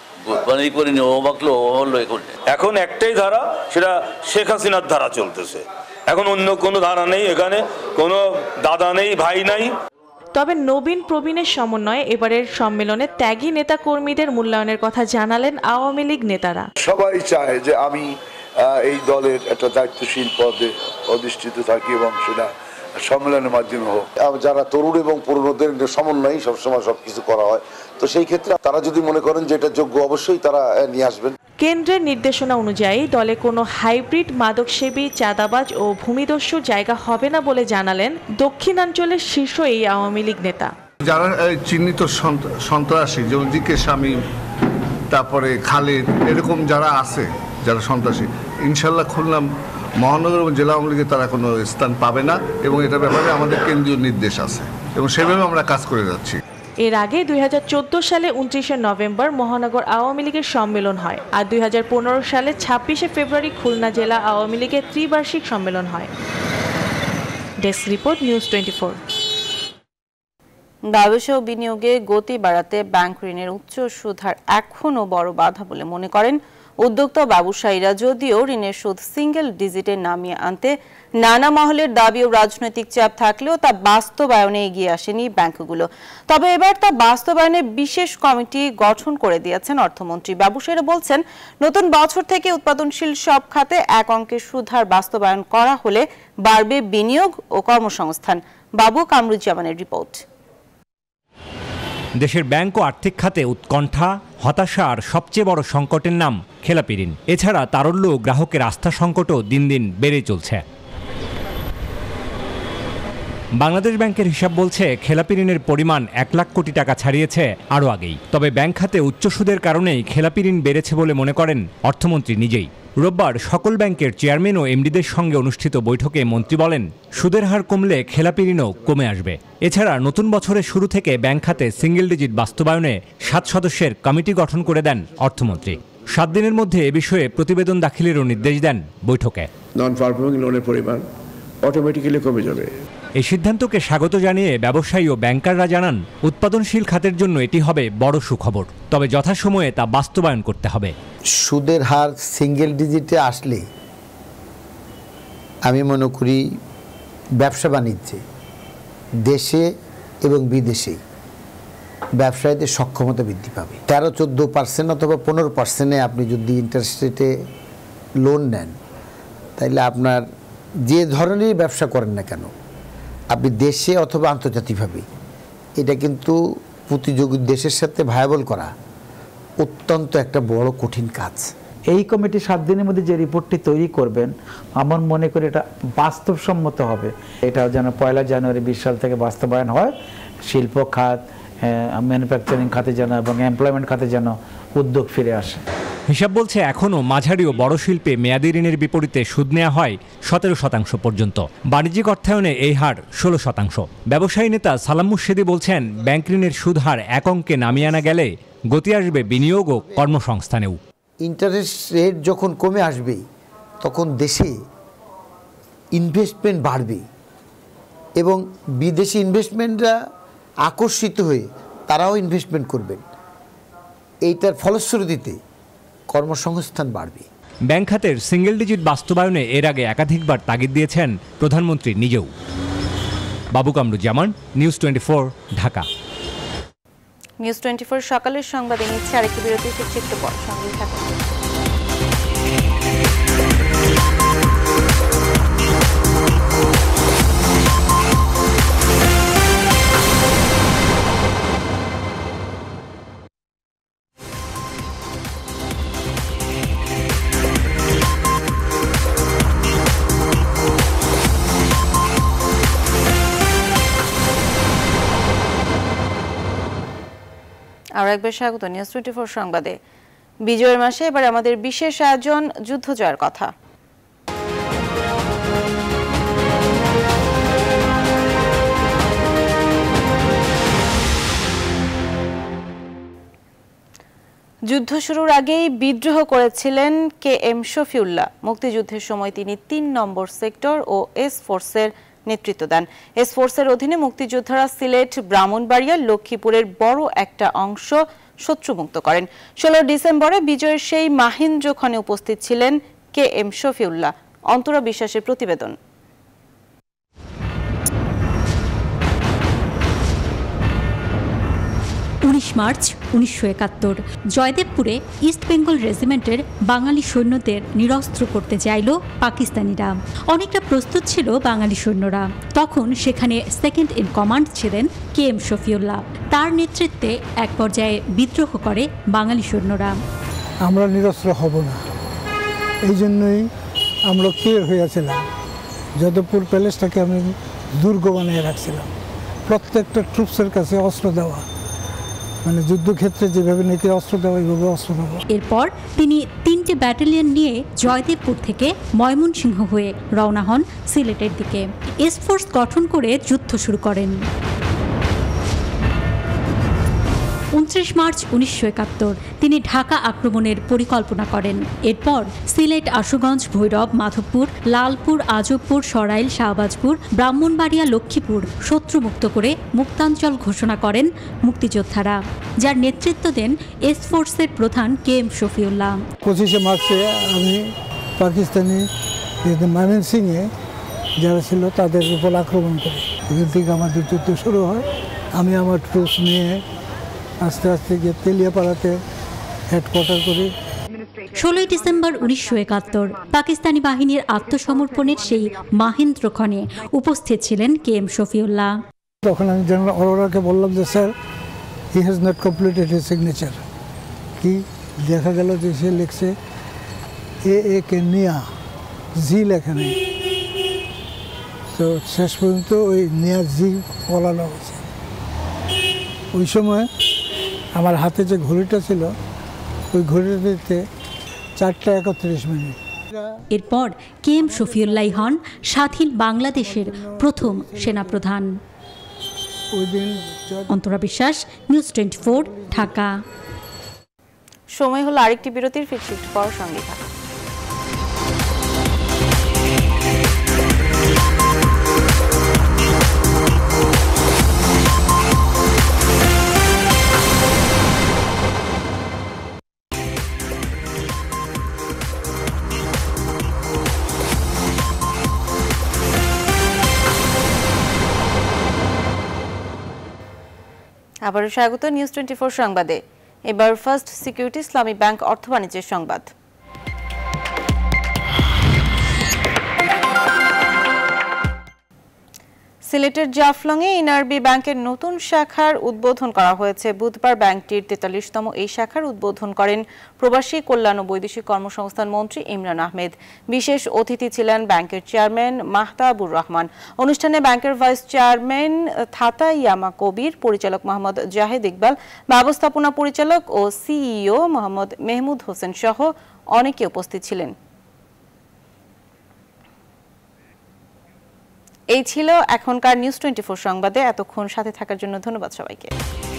এখন একটাই ধারা, সেটা শেখ হাসিনার ধারা চলতেছে। এখন অন্য কোনো ধারা নেই, এখানে কোনো দাদা নেই, ভাই নাই। তবে নবীন প্রবীণের সমন্বয়ে এবারের সম্মেলনে ত্যাগী নেতা কর্মীদের মূল্যায়নের কথা জানালেন আওয়ামী লীগ নেতারা। সবাই চায় যে আমি এই দলের একটা দায়িত্বশীল পদে অধিষ্ঠিত থাকি এবং সেটা সম্মেলনের মাধ্যমে হোক। যারা তরুণ এবং পুরনোদের সমন্বয়ে সবসময় সবকিছু করা হয়, তো সেই ক্ষেত্রে তারা যদি মনে করেন যে এটা যোগ্য, অবশ্যই তারা নিয়ে আসবেন। কেন্দ্রের নির্দেশনা অনুযায়ী দলে কোনো হাইব্রিড, মাদকসেবী, চাঁদাবাজ ও ভূমিদস্যু জায়গা হবে না বলে জানালেন দক্ষিণাঞ্চলের শীর্ষ এই আওয়ামী লীগ নেতা। যারা চিহ্নিত সন্ত্রাসী, যেমন জিকে স্বামী, তারপরে খালেদ, এরকম যারা আছে যারা সন্ত্রাসী, ইনশাল্লাহ খুলনা মহানগর এবং জেলা আওয়ামী লীগে তারা কোনো স্থান পাবে না এবং এটার ব্যাপারে আমাদের কেন্দ্রীয় নির্দেশ আছে এবং সেভাবে আমরা কাজ করে যাচ্ছি। এর আগে দুই হাজার চোদ্দ সালে উনত্রিশে নভেম্বর মহানগর আওয়ামী লীগের সম্মেলন হয়, আর দুই হাজার পনেরো সালে ছাব্বিশে ফেব্রুয়ারি খুলনা জেলা আওয়ামী লীগের ত্রিবার্ষিক সম্মেলন হয়। Desk report, News Twenty Four. ব্যবসা ও বিনিয়োগে গতি বাড়াতে ব্যাংক ঋণের উচ্চ সুদ হার এখনও বড় বাধা বলে মনে করেন উদ্যোক্তা ব্যবসায়ীরা। যদিও ঋণের সুদ সিঙ্গেল ডিজিটে নামিয়ে আনতে নানা মহলের দাবি ও রাজনৈতিক চাপ থাকলেও তা বাস্তবায়নে এগিয়ে আসেনি ব্যাংকগুলো। তবে এবার তা বাস্তবায়নে বিশেষ কমিটি গঠন করে দিয়েছেন অর্থমন্ত্রী। ব্যবসায়ীরা বলছেন, নতুন বছর থেকে উৎপাদনশীল সব খাতে এক অঙ্কের সুদ হার বাস্তবায়ন করা হলে বাড়বে বিনিয়োগ ও কর্মসংস্থান। বাবু কামরুজ্জামানের রিপোর্ট। দেশের ব্যাংক ও আর্থিক খাতে উৎকণ্ঠা, হতাশা আর সবচেয়ে বড় সংকটের নাম খেলাপি ঋণ। এছাড়া তারল্য ও গ্রাহকের আস্থা সংকটও দিন দিন বেড়ে চলছে। বাংলাদেশ ব্যাংকের হিসাব বলছে, খেলাপি ঋণের পরিমাণ এক লাখ কোটি টাকা ছাড়িয়েছে আরও আগেই। তবে ব্যাংক খাতে উচ্চ সুদের কারণেই খেলাপি ঋণ বেড়েছে বলে মনে করেন অর্থমন্ত্রী নিজেই। রোববার সকল ব্যাংকের চেয়ারম্যান ও এমডিদের সঙ্গে অনুষ্ঠিত বৈঠকে মন্ত্রী বলেন, সুদের হার কমলে খেলাপি ঋণও কমে আসবে। এছাড়া নতুন বছরের শুরু থেকে ব্যাংক খাতে সিঙ্গেল ডিজিট বাস্তবায়নে সাত সদস্যের কমিটি গঠন করে দেন অর্থমন্ত্রী। সাত দিনের মধ্যে এ বিষয়ে প্রতিবেদন দাখিলেরও নির্দেশ দেন বৈঠকে। নন পারফর্মিং লোনের পরিমাণ অটোমেটিক্যালি কমে যাবে। এই সিদ্ধান্তকে স্বাগত জানিয়ে ব্যবসায়ী ও ব্যাংকাররা জানান, উৎপাদনশীল খাতের জন্য এটি হবে বড় সুখবর। তবে যথাসময়ে তা বাস্তবায়ন করতে হবে। সুদের হার সিঙ্গেল ডিজিটে আসলে আমি মনে করি ব্যবসা বাণিজ্যে দেশে এবং বিদেশে ব্যবসায়ীদের সক্ষমতা বৃদ্ধি পাবে। তেরো চোদ্দো পার্সেন্ট অথবা পনেরো পার্সেন্টে আপনি যদি ইন্টারেস্ট রেটে লোন নেন, তাইলে আপনার যে ধরনের ব্যবসা করেন না কেন, আপনি দেশে অথবা আন্তর্জাতিকভাবে এটা কিন্তু প্রতিযোগী দেশের সাথে ভায়াবল করা অত্যন্ত একটা বড় কঠিন কাজ। এই কমিটি সাত দিনের মধ্যে যে রিপোর্টটি তৈরি করবেন, আমার মনে করি এটা বাস্তবসম্মত হবে। এটা যেন পয়লা জানুয়ারি বিশ সাল থেকে বাস্তবায়ন হয়। শিল্প খাত, ম্যানুফ্যাকচারিং খাতে যেন এবং এমপ্লয়মেন্ট খাতে যেন উদ্যোগ ফিরে আসে। হিসাব বলছে, এখনও মাঝারি ও বড় শিল্পে মেয়াদি ঋণের বিপরীতে সুদ নেওয়া হয় সতেরো শতাংশ পর্যন্ত। বাণিজ্যিক অর্থায়নে এই হার ষোলো শতাংশ। ব্যবসায়ী নেতা সালাম মুর্শেদি বলছেন, ব্যাংক ঋণের সুদ হার এক অঙ্কে নামিয়ে আনা গেলে গতি আসবে বিনিয়োগ ও কর্মসংস্থানেও। ইন্টারেস্ট রেট যখন কমে আসবে, তখন দেশে ইনভেস্টমেন্ট বাড়বে এবং বিদেশি ইনভেস্টমেন্টরা আকর্ষিত হয়ে তারাও ইনভেস্টমেন্ট করবেন। এইটার ফলশ্রুতিতে কর্মসংস্থান বাড়বে। ব্যাংক খাতের সিঙ্গেল ডিজিট বাস্তবায়নে এর আগে একাধিকবার তাগিদ দিয়েছেন প্রধানমন্ত্রী নিজেও। Babu Kamruzzaman, News Twenty Four, Dhaka. News Twenty Four সকালের সংবাদে নিচ্ছে আরেকটি বিরতি, ফিরছে একটু পর, সঙ্গেই থাকুন। আর একবার স্বাগত নিউজ টোয়েন্টি ফোর সংবাদে। বিজয়ের মাসে এবার আমাদের বিশেষ আয়োজন যুদ্ধ জয়ের কথা। যুদ্ধ শুরুর আগেই বিদ্রোহ করেছিলেন কে এম শফিউল্লাহ। মুক্তিযুদ্ধের সময় তিনি তিন নম্বর সেক্টর ও এস ফোর্সের নেতৃত্ব দেন। এস ফোর্সের অধীনে মুক্তিযোদ্ধারা সিলেট, ব্রাহ্মণবাড়িয়া, লক্ষ্মীপুরের বড় একটা অংশ শত্রুমুক্ত করেন। ষোলো ডিসেম্বরে বিজয়ের সেই মাহেন্দ্রক্ষণে উপস্থিত ছিলেন কে এম শফিউল্লাহ। অন্তরা বিশ্বাসের প্রতিবেদন। উনিশ মার্চ উনিশশো একাত্তর জয়দেবপুরে ইস্ট বেঙ্গল রেজিমেন্টের বাঙালি সৈন্যদের নিরস্ত্র করতে চাইল পাকিস্তানিরা। অনেকটা প্রস্তুত ছিল বাঙালি সৈন্যরা। তখন সেখানে সেকেন্ড ইন কমান্ড ছিলেন কে এম শফিউল্লাহ। তার নেতৃত্বে এক পর্যায়ে বিদ্রোহ করে বাঙালি সৈন্যরা। আমরা নিরস্ত্র হব না, এই জন্যই আমরা ক্লিয়ার হয়েছিলাম। যাদবপুর প্যালেসটাকে আমি দুর্গ বানিয়ে রাখছিলাম। প্রত্যেকটা ট্রুপসের কাছে অস্ত্র দেওয়া, মানে যুদ্ধক্ষেত্রে যেভাবে নাকি অস্ত্র দেওয়া, এইভাবে অস্ত্র দেওয়া। এরপর তিনি তিনটে ব্যাটালিয়ন নিয়ে জয়দেবপুর থেকে ময়মনসিংহ হয়ে রওনা হন সিলেটের দিকে। এস ফোর্স গঠন করে যুদ্ধ শুরু করেন। উনত্রিশ মার্চ উনিশশো একাত্তর তিনি ঢাকা আক্রমণের পরিকল্পনা করেন। এরপর সিলেট, আশুগঞ্জ, ভৈরব, মাধবপুর, লালপুর, আজবপুর, সরাইল, শাহবাজপুর, ব্রাহ্মণবাড়িয়া, লক্ষ্মীপুর শত্রুমুক্ত করে মুক্তাঞ্চল ঘোষণা করেন মুক্তিযোদ্ধারা, যার নেতৃত্ব দেন এস ফোর্সের প্রধান কে এম শফিউল্লাহ। পঁচিশে মার্চে আমি পাকিস্তানি ময়মনসিংহে যারা ছিল তাদের উপর আক্রমণ করি। এখান থেকে আমাদের যুদ্ধ শুরু হয়। আমি আমার ট্রুপস নিয়ে আস্তে আস্তে গিয়ে তেলিয়াপাড়াতে হেডকোয়ার্টার করি। ষোলোই ডিসেম্বর উনিশশো একাত্তর পাকিস্তানি বাহিনীর আত্মসমর্পণের সেই মাহেন্দ্রক্ষণে উপস্থিত ছিলেন কে এম শফিউল্লাহ। তখন আমি জেনারেল অরোরাকে বললাম যে sir, he has not completed his signature. কি দেখা গেল যে সে লিখছে এ এ কে নিয়া, জি লেখা নেই। তো শেষ পর্যন্ত ওই নিয়া জি বলানো হয়েছে। ওই সময় আমার হাতে যে ঘড়িটা ছিল, ওই ঘড়িটাতে চারটা একত্রিশ মিনিট। এরপর কে এম শফিউল্লাহ হন স্বাধীন বাংলাদেশের প্রথম সেনাপ্রধান। অন্তরা বিশ্বাস, নিউজ টোয়েন্টি ফোর, ঢাকা। সময় হলো আরেকটি বিরতির, ফিরছি একটু পর, সঙ্গে থাকুন। আবারও স্বাগত নিউজ টোয়েন্টি ফোর সংবাদে। এবার ফার্স্ট সিকিউরিটি ইসলামী ব্যাংক অর্থ বাণিজ্যের সংবাদ। সিলেটের জাফলংয়ে এনআরবি ব্যাংকের নতুন শাখার উদ্বোধন করা হয়েছে। বুধবার ব্যাংকটির তেতাল্লিশতম এই শাখার উদ্বোধন করেন প্রবাসী কল্যাণ ও বৈদেশিক কর্মসংস্থান মন্ত্রী ইমরান আহমেদ। বিশেষ অতিথি ছিলেন ব্যাংকের চেয়ারম্যান মাহতাবুর রহমান। অনুষ্ঠানে ব্যাংকের ভাইস চেয়ারম্যান থাতা ইয়ামা কবির, পরিচালক মোহাম্মদ জাহেদ ইকবাল, ব্যবস্থাপনা পরিচালক ও সিইও মোহাম্মদ মেহমুদ হোসেন সহ অনেকে উপস্থিত ছিলেন। এই ছিল এখনকার নিউজ টোয়েন্টি ফোর সংবাদে। এতক্ষণ সাথে থাকার জন্য ধন্যবাদ সবাইকে।